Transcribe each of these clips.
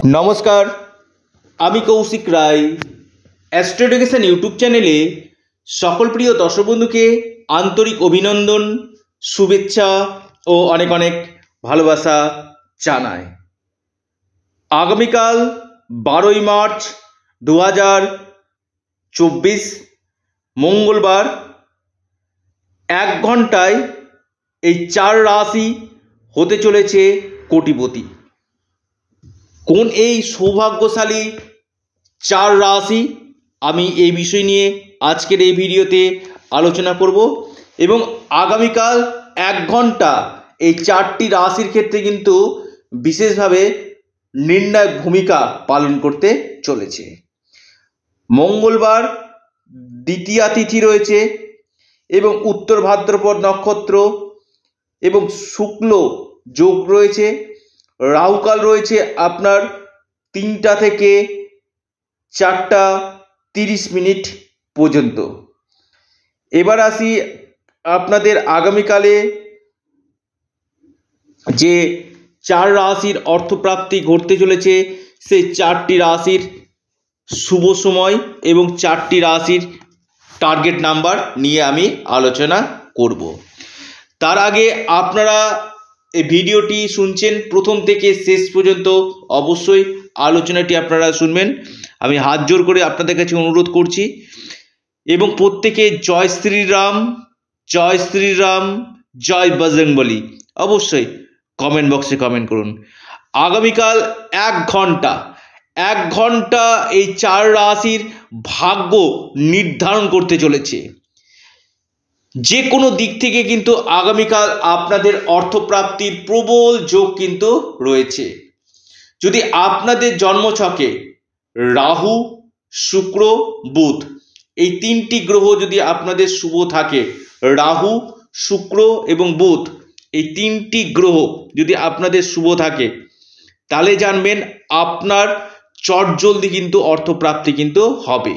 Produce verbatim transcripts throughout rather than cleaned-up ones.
নমস্কার, আমি Koushik Roy. Astro education YouTube চ্যানেলে সকল প্রিয় দর্শক বন্ধুকে আন্তরিক অভিনন্দন, শুভেচ্ছা ও অনেক অনেক ভালোবাসা জানাই। আগামীকাল বারোই মার্চ দু হাজার চব্বিশ মঙ্গলবার এক ঘন্টায় এই চার রাশি হতে চলেছে কোটিপতি। কোন এই সৌভাগ্যশালী চার রাশি, আমি এই বিষয় নিয়ে আজকের এই ভিডিওতে আলোচনা করব এবং আগামীকাল এক ঘন্টা এই চারটি রাশির ক্ষেত্রে কিন্তু বিশেষভাবে নির্ণায়ক ভূমিকা পালন করতে চলেছে। মঙ্গলবার দ্বিতীয়া তিথি রয়েছে এবং উত্তর ভাদ্রপদ নক্ষত্র এবং শুক্ল যোগ রয়েছে। রাহুকাল রয়েছে আপনার তিনটা থেকে চারটা তিরিশ মিনিট পর্যন্ত। এবার আসি আপনাদের আগামীকালে যে চার রাশির অর্থপ্রাপ্তি ঘটতে চলেছে সেই চারটি রাশির শুভ সময় এবং চারটি রাশির টার্গেট নাম্বার নিয়ে আমি আলোচনা করব। তার আগে আপনারা এই ভিডিওটি শুনছেন প্রথম থেকে শেষ পর্যন্ত, অবশ্যই আলোচনাটি আপনারা শুনবেন। আমি হাত জোর করে আপনাদের কাছে অনুরোধ করছি এবং প্রত্যেকে জয় শ্রীরাম, জয় শ্রীরাম, জয় বজরংবলী অবশ্যই কমেন্ট বক্সে কমেন্ট করুন। আগামীকাল এক ঘন্টা এক ঘন্টা এই চার রাশির ভাগ্য নির্ধারণ করতে চলেছে। যে কোনো দিক থেকে কিন্তু আগামীকাল আপনাদের অর্থপ্রাপ্তির প্রবল যোগ কিন্তু রয়েছে। যদি আপনাদের জন্মছকে রাহু, শুক্র, বুধ এই তিনটি গ্রহ যদি আপনাদের শুভ থাকে, রাহু, শুক্র এবং বুধ এই তিনটি গ্রহ যদি আপনাদের শুভ থাকে, তাহলে জানবেন আপনার চটজলদি কিন্তু অর্থপ্রাপ্তি কিন্তু হবে।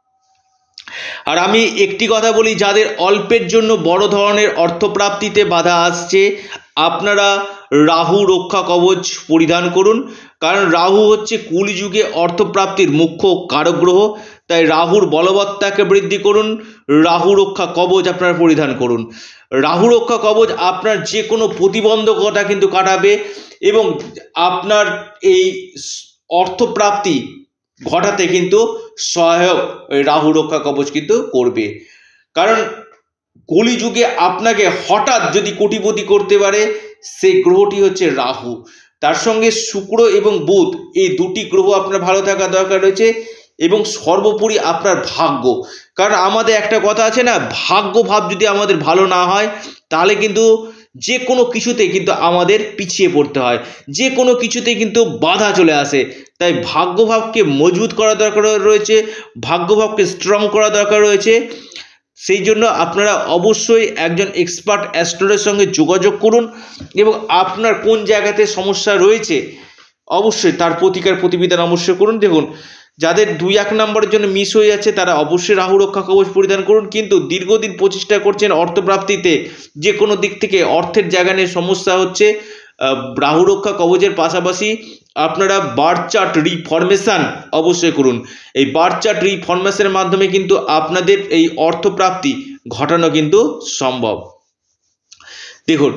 আর আমি একটি কথা বলি, যাদের অল্পের জন্য বড় ধরনের অর্থপ্রাপ্তিতে বাধা আসছে, আপনারা রাহু রক্ষা কবচ পরিধান করুন। কারণ রাহু হচ্ছে কলিযুগে অর্থপ্রাপ্তির মুখ্য কারক গ্রহ, তাই রাহুর বলবত্তাকে বৃদ্ধি করুন। রাহু রক্ষা কবচ আপনারা পরিধান করুন। রাহু রক্ষা কবচ আপনার যে কোনো প্রতিবন্ধকতা কিন্তু কাটাবে এবং আপনার এই অর্থপ্রাপ্তি ঘটাতে কিন্তু সহায়ক রাহু রক্ষা কবচ কিন্তু করবে। কারণ কলিযুগে আপনাকে হঠাৎ যদি কোটিপতি করতে পারে সেই গ্রহটি হচ্ছে রাহু। তার সঙ্গে শুক্র এবং বুধ এই দুটি গ্রহ আপনার ভালো থাকা দরকার রয়েছে এবং সর্বোপরি আপনার ভাগ্য। কারণ আমাদের একটা কথা আছে না, ভাগ্য ভাব যদি আমাদের ভালো না হয় তাহলে কিন্তু যে কোনো কিছুতে কিন্তু আমাদের পিছিয়ে পড়তে হয়, যে কোনো কিছুতে কিন্তু বাধা চলে আসে। তাই ভাগ্যভাবকে মজবুত করা দরকার রয়েছে, ভাগ্যভাবকে স্ট্রং করা দরকার রয়েছে। সেই জন্য আপনারা অবশ্যই একজন এক্সপার্ট অ্যাস্ট্রোলজারের সঙ্গে যোগাযোগ করুন এবং আপনার কোন জায়গাতে সমস্যা রয়েছে অবশ্যই তার প্রতিকার প্রতিবিধান অবশ্যই করুন। দেখুন, যাদের দুই এক নম্বরের জন্য মিস হয়ে যাচ্ছে তারা অবশ্যই রাহু রক্ষা কবচ পরিধান করুন। কিন্তু দীর্ঘদিন প্রচেষ্টা করছেন অর্থপ্রাপ্তিতে, যে কোনো দিক থেকে অর্থের জায়গা নিয়ে সমস্যা হচ্ছে, রাহু রক্ষা কবচের পাশাপাশি আপনারা বার্থ চার্ট রিফরমেশন অবশ্যই করুন। এই বার্থ চার্ট রিফরমেশনের মাধ্যমে কিন্তু আপনাদের এই অর্থপ্রাপ্তি ঘটানো কিন্তু সম্ভব। দেখুন,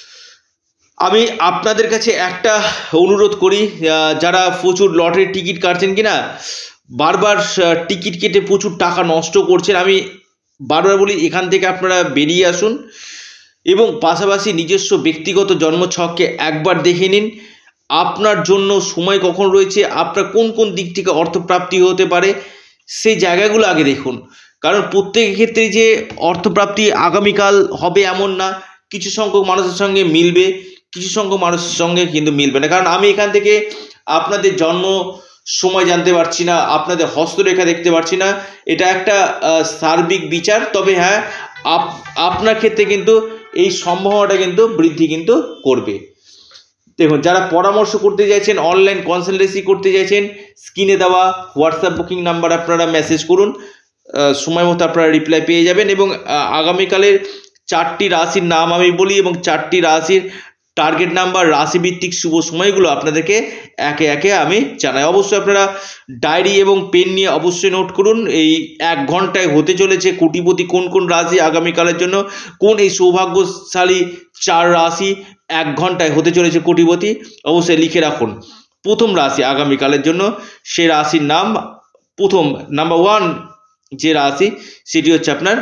আমি আপনাদের কাছে একটা অনুরোধ করি, যারা প্রচুর লটারির টিকিট কাটছেন কিনা, বারবার টিকিট কেটে প্রচুর টাকা নষ্ট করছেন, আমি বারবার বলি এখান থেকে আপনারা বেরিয়ে আসুন এবং পাশাপাশি নিজস্ব ব্যক্তিগত জন্মছককে একবার দেখে নিন। আপনার জন্য সময় কখন রয়েছে, আপনার কোন কোন দিক থেকে অর্থপ্রাপ্তি হতে পারে সেই জায়গাগুলো আগে দেখুন। কারণ প্রত্যেকের ক্ষেত্রে যে অর্থপ্রাপ্তি আগামীকাল হবে এমন না, কিছু সংখ্যক মানুষের সঙ্গে মিলবে, কিছু সংখ্যক মানুষের সঙ্গে কিন্তু মিলবে না। কারণ আমি এখান থেকে আপনাদের জন্ম সময় জানতে পারছি না, আপনাদের হস্তরেখা দেখতে পারছি না, এটা একটা সার্বিক বিচার। তবে হ্যাঁ, আপনার ক্ষেত্রে কিন্তু এই সম্ভাবনাটা কিন্তু বৃদ্ধি কিন্তু করবে। দেখুন, যারা পরামর্শ করতে চাইছেন, অনলাইন কনসালটেন্সি করতে চাইছেন, স্ক্রিনে দেওয়া হোয়াটসঅ্যাপ বুকিং নাম্বার আপনারা মেসেজ করুন, সময় মতো আপনারা রিপ্লাই পেয়ে যাবেন। এবং আগামীকালের চারটি রাশির নাম আমি বলি এবং চারটি রাশির টার্গেট নাম্বার, রাশিভিত্তিক শুভ সময়গুলো আপনাদেরকে একে একে আমি জানাই। অবশ্যই আপনারা ডায়েরি এবং পেন নিয়ে অবশ্যই নোট করুন। এই এক ঘন্টায় হতে চলেছে কোটিপতি কোন কোন রাশি, আগামীকালের জন্য কোন এই সৌভাগ্যশালী চার রাশি এক ঘন্টায় হতে চলেছে কোটিপতি, অবশ্যই লিখে রাখুন। প্রথম রাশি আগামীকালের জন্য, সে রাশির নাম, প্রথম নাম্বার ওয়ান যে রাশি সেটি হচ্ছে আপনার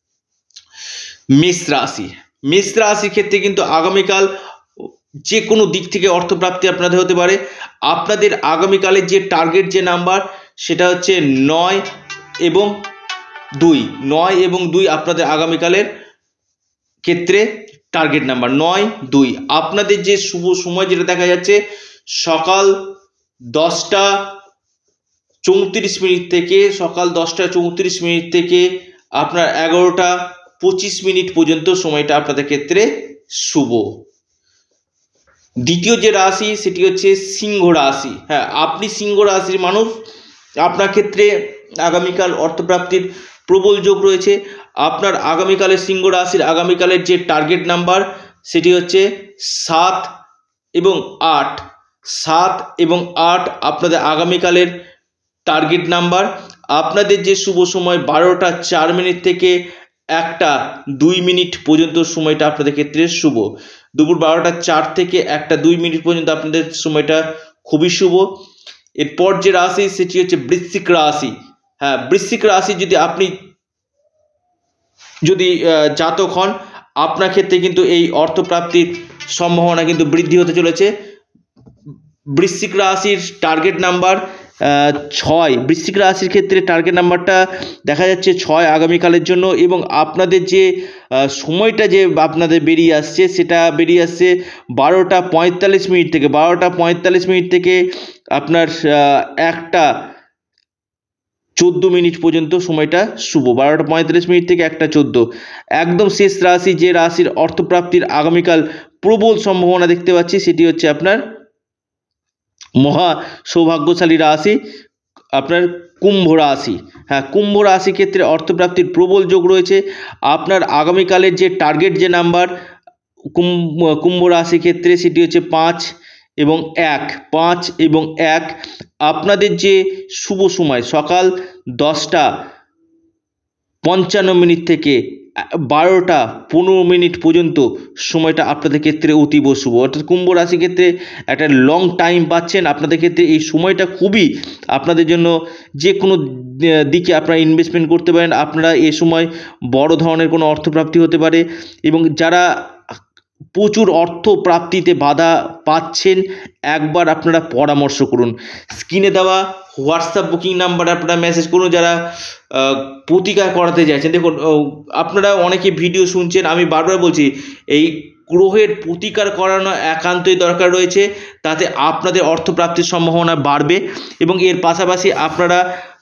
মেষ রাশি। মেষ রাশির ক্ষেত্রে কিন্তু আগামীকাল যে কোনো দিক থেকে অর্থপ্রাপ্তি আপনাদের হতে পারে। আপনাদের আগামীকালের যে টার্গেট যে নাম্বার সেটা হচ্ছে নয় এবং দুই। নয় এবং দুই আপনাদের আগামীকালের ক্ষেত্রে টার্গেট নাম্বার নয় দুই। আপনাদের যে শুভ সময় যেটা দেখা যাচ্ছে সকাল দশটা চৌত্রিশ মিনিট থেকে সকাল দশটা চৌত্রিশ মিনিট থেকে আপনার এগারোটা পঁচিশ মিনিট পর্যন্ত সময়টা আপনাদের ক্ষেত্রে শুভ। দ্বিতীয় যে রাশি সেটি হচ্ছে সিংহ রাশি। হ্যাঁ, আপনি সিংহ রাশির মানুষ, আপনার ক্ষেত্রে আগামীকাল অর্থপ্রাপ্তির প্রবল যোগ রয়েছে। আপনার আগামীকালের সিংহ রাশির আগামীকালের যে টার্গেট নাম্বার সেটি হচ্ছে সাত এবং আট। সাত এবং আট আপনাদের আগামীকালের টার্গেট নাম্বার। আপনাদের যে শুভ সময় বারোটা চার মিনিট থেকে একটা দুই মিনিট পর্যন্ত সময়টা আপনাদের ক্ষেত্রে শুভ। দুপুর বারোটা চার থেকে একটা দুই মিনিট পর্যন্ত আপনাদের সময়টা খুবই শুভ। এরপর যে রাশি সেটি হচ্ছে বৃশ্চিক রাশি। হ্যাঁ, বৃশ্চিক রাশি যদি আপনি যদি জাতক হন, আপনার ক্ষেত্রে কিন্তু এই অর্থপ্রাপ্তির সম্ভাবনা কিন্তু বৃদ্ধি হতে চলেছে। বৃশ্চিক রাশির টার্গেট নাম্বার ছয়। বৃশ্চিক রাশির ক্ষেত্রে টার্গেট নাম্বারটা দেখা যাচ্ছে ছয় আগামীকালের জন্য, এবং আপনাদের যে সময়টা যে আপনাদের বেরিয়ে আসছে সেটা বেরিয়ে আসছে বারোটা পঁয়তাল্লিশ মিনিট থেকে বারোটা পঁয়তাল্লিশ মিনিট থেকে আপনার একটা চোদ্দ মিনিট পর্যন্ত সময়টা শুভ। বারোটা পঁয়তাল্লিশ মিনিট থেকে একটা চোদ্দ। একদম শেষ রাশি যে রাশির অর্থপ্রাপ্তির আগামীকাল প্রবল সম্ভাবনা দেখতে পাচ্ছি সেটি হচ্ছে আপনার মহা সৌভাগ্যশালী রাশি, আপনার কুম্ভ রাশি। হ্যাঁ, কুম্ভ রাশি ক্ষেত্রে অর্থপ্রাপ্তির প্রবল যোগ রয়েছে। আপনার আগামীকালের যে টার্গেট যে নাম্বার কুম্ভ কুম্ভ রাশি ক্ষেত্রে সেটি হচ্ছে পাঁচ এবং এক। পাঁচ এবং এক আপনাদের যে শুভ সময় সকাল দশটা পঞ্চান্ন মিনিট থেকে বারোটা পনেরো মিনিট পর্যন্ত সময়টা আপনাদের ক্ষেত্রে অতীব শুভ। অর্থাৎ কুম্ভ রাশির ক্ষেত্রে একটা লং টাইম পাচ্ছেন। আপনাদের ক্ষেত্রে এই সময়টা খুবই আপনাদের জন্য যে কোনো দিকে আপনারা ইনভেস্টমেন্ট করতে পারেন। আপনারা এ সময় বড় ধরনের কোনো অর্থপ্রাপ্তি হতে পারে, এবং যারা প্রচুর অর্থ প্রাপ্তিতে বাধা পাচ্ছেন একবার আপনারা পরামর্শ করুন। স্ক্রিনে দেওয়া হোয়াটসঅ্যাপ বুকিং নাম্বারে আপনারা মেসেজ করুন যারা প্রতিকার করাতে চাইছেন। দেখুন, আপনারা অনেকে ভিডিও শুনছেন, আমি বারবার বলছি এই গ্রহের প্রতিকার করানো একান্তই দরকার রয়েছে, তাতে আপনাদের অর্থপ্রাপ্তির সম্ভাবনা বাড়বে। এবং এর পাশাপাশি আপনারা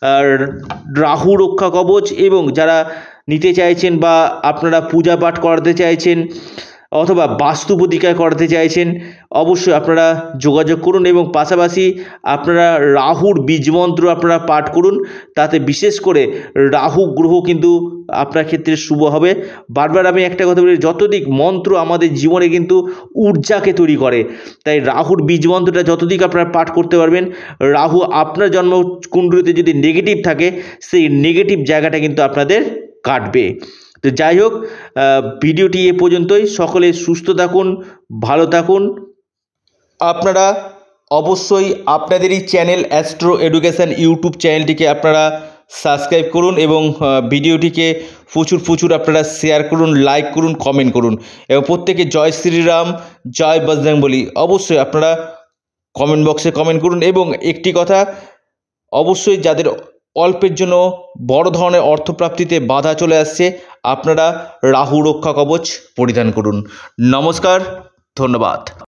রাহু রক্ষা কবচ এবং যারা নিতে চাইছেন বা আপনারা পূজা পাঠ করাতে চাইছেন অথবা বাস্তু প্রতিকার করাতে চাইছেন, অবশ্যই আপনারা যোগাযোগ করুন। এবং পাশাপাশি আপনারা রাহুর বীজমন্ত্র আপনারা পাঠ করুন, তাতে বিশেষ করে রাহু গ্রহ কিন্তু আপনার ক্ষেত্রে শুভ হবে। বারবার আমি একটা কথা বলি, যতদিক মন্ত্র আমাদের জীবনে কিন্তু ঊর্জাকে তৈরি করে, তাই রাহুর বীজমন্ত্রটা যতদিক আপনারা পাঠ করতে পারবেন, রাহু আপনার জন্মকুণ্ডলিতে যদি নেগেটিভ থাকে সেই নেগেটিভ জায়গাটা কিন্তু আপনাদের কাটবে। তো যাই হোক, ভিডিওটি এ পর্যন্তই। সকলে সুস্থ থাকুন, ভালো থাকুন। আপনারা অবশ্যই আপনাদের এই চ্যানেল অ্যাস্ট্রো এডুকেশন ইউটিউব চ্যানেলটিকে আপনারা সাবস্ক্রাইব করুন এবং ভিডিওটিকে প্রচুর প্রচুর আপনারা শেয়ার করুন, লাইক করুন, কমেন্ট করুন, এবং প্রত্যেকে জয় শ্রীরাম, জয় বজরংবলী অবশ্যই আপনারা কমেন্ট বক্সে কমেন্ট করুন। এবং একটি কথা, অবশ্যই যাদের অল্পের জন্য বড় ধরনের অর্থপ্রাপ্তিতে বাধা চলে আসছে, আপনারা রাহু রক্ষা কবচ পরিধান করুন। নমস্কার, ধন্যবাদ।